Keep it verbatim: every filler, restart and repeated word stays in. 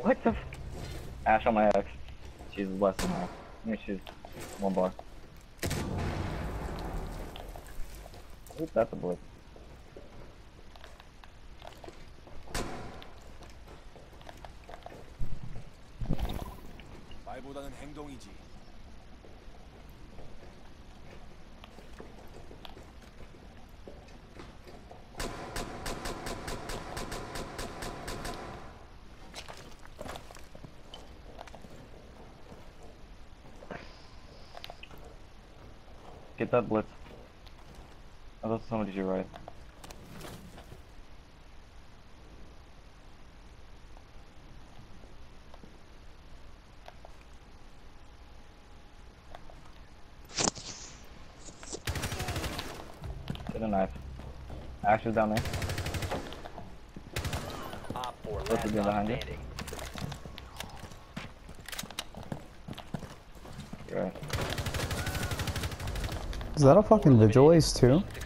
What the f- Ash on my X. She's less than half. I mean, she's one bar. Oop, that's a blitz. 말보다는 행동이지. Get that blitz. I thought somebody to your right. Get a knife. Ash is down there. Op four Blitz is last behind you. standing. You're right. Is that a fucking vigil ace too?